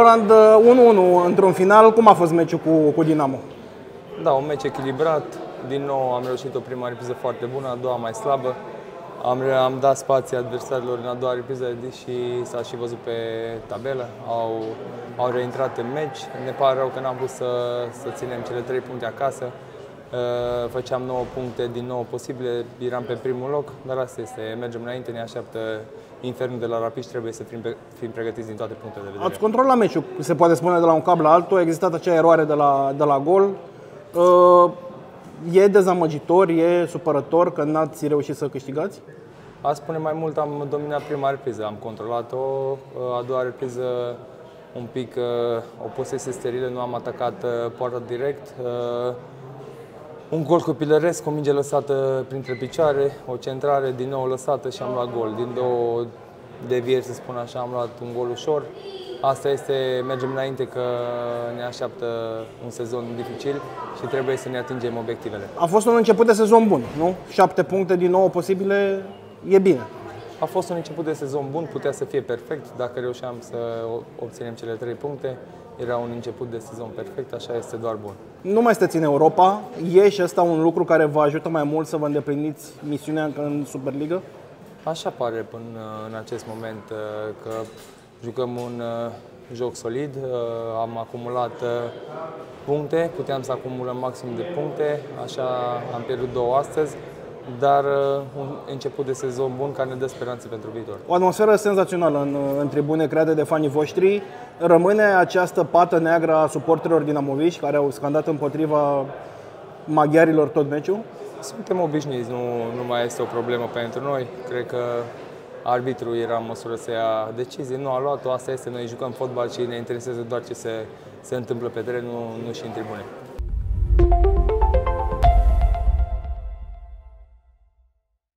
Roland, 1-1 într-un final. Cum a fost meciul cu Dinamo? Da, un meci echilibrat. Din nou am reușit o prima repriză foarte bună, a doua mai slabă. Am dat spații adversarilor în a doua repriză, deși s-a și văzut pe tabelă. Au reintrat în meci. Ne pare rău că n-am putut să ținem cele 3 puncte acasă. Făceam 9 puncte din 9 posibile, eram pe primul loc, dar asta este, mergem înainte, ne așteaptă infernul de la Rapid și trebuie să fim pregătiți din toate punctele de vedere. Ați controlat meciul, se poate spune, de la un cap la altul, a existat acea eroare de la gol. E dezamăgitor, e supărător că n-ați reușit să câștigați? A spune mai mult, am dominat prima repriză, am controlat-o, a doua repriză un pic o posesie sterilă, nu am atacat poarta direct. Un gol copilăresc, o minge lăsată printre picioare, o centrare din nou lăsată și am luat gol. Din două devieri, să spun așa, am luat un gol ușor. Asta este, mergem înainte că ne așteaptă un sezon dificil și trebuie să ne atingem obiectivele. A fost un început de sezon bun, nu? 7 puncte din 9 posibile, e bine. A fost un început de sezon bun, putea să fie perfect. Dacă reușeam să obținem cele 3 puncte, era un început de sezon perfect, așa este doar bun. Nu mai sunteți în Europa, e și ăsta un lucru care vă ajută mai mult să vă îndepliniți misiunea în Superliga? Așa pare până în acest moment că jucăm un joc solid, am acumulat puncte, puteam să acumulăm maxim de puncte, așa am pierdut 2 astăzi, dar un început de sezon bun care ne dă speranțe pentru viitor. O atmosferă senzațională în tribune creată de fanii voștri. Rămâne această pată neagră a suporterilor dinamoviști care au scandat împotriva maghiarilor tot meciul? Suntem obișnuiți, nu mai este o problemă pentru noi. Cred că arbitrul era în măsură să ia decizie, nu a luat-o, asta este, noi jucăm fotbal și ne interesează doar ce se întâmplă pe teren, nu și în tribune.